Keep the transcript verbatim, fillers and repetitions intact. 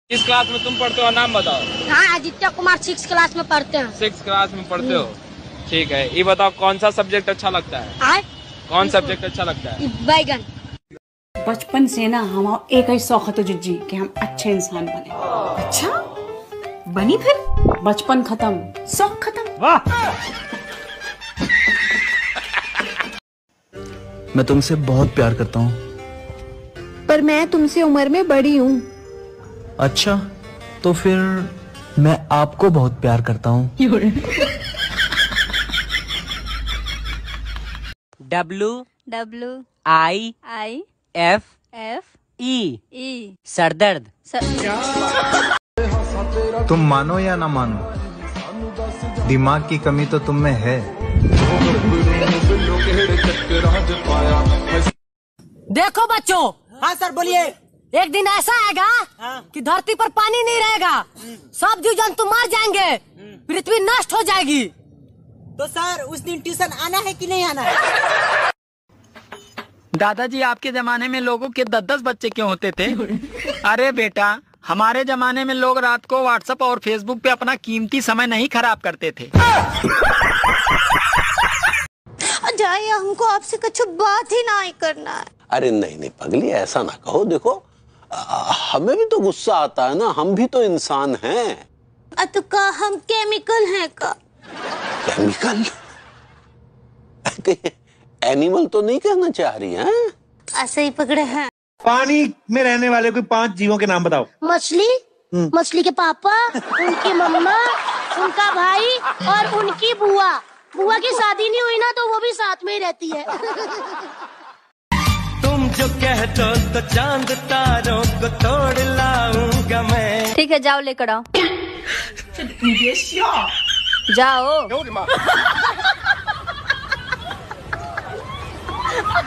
किस क्लास में तुम पढ़ते हो, नाम बताओ। हाँ, आदित्य कुमार सिक्स क्लास में पढ़ते हैं। सिक्स क्लास में पढ़ते हो, ठीक है। ये बताओ कौन सा सब्जेक्ट अच्छा लगता है? आए? कौन सब्जेक्ट अच्छा लगता है? बैगन। बचपन से ना हम एक ही शौक है जी कि हम अच्छे इंसान बने। अच्छा बनी, फिर बचपन खत्म, शौक खत्म। वाह। मैं तुमसे बहुत प्यार करता हूँ। पर मैं तुमसे उम्र में बड़ी हूँ। अच्छा, तो फिर मैं आपको बहुत प्यार करता हूँ। W W I I F F E E सरदर्द। तुम मानो या ना मानो, दिमाग की कमी तो तुम में है। देखो बच्चों। हाँ सर बोलिए। एक दिन ऐसा आएगा हाँ। कि धरती पर पानी नहीं रहेगा, सब जीव जंतु मर जाएंगे, पृथ्वी नष्ट हो जाएगी। तो सर उस दिन ट्यूशन आना है कि नहीं आना है? दादाजी, आपके जमाने में लोगों के दस दस बच्चे क्यों होते थे? अरे बेटा, हमारे जमाने में लोग रात को व्हाट्सएप और फेसबुक पे अपना कीमती समय नहीं खराब करते थे। जाइए, हमको आपसे कुछ बात ही नहीं करना है। अरे नहीं नहीं पगली, ऐसा ना कहो। देखो आ, हमें भी तो गुस्सा आता है ना, हम भी तो इंसान हैं। तो का हम केमिकल हैं का? केमिकल? एनिमल तो नहीं कहना चाह रही हैं? ऐसे ही पकड़े हैं। पानी में रहने वाले कोई पांच जीवों के नाम बताओ। मछली, मछली के पापा, उनकी मम्मा, उनका भाई और उनकी बुआ। बुआ की शादी नहीं हुई ना, तो वो भी साथ में ही रहती है। तुम जो कहते तो चांद तारों को तोड़ लाऊंगा मैं। ठीक है, जाओ लेकर आओ। जाओ।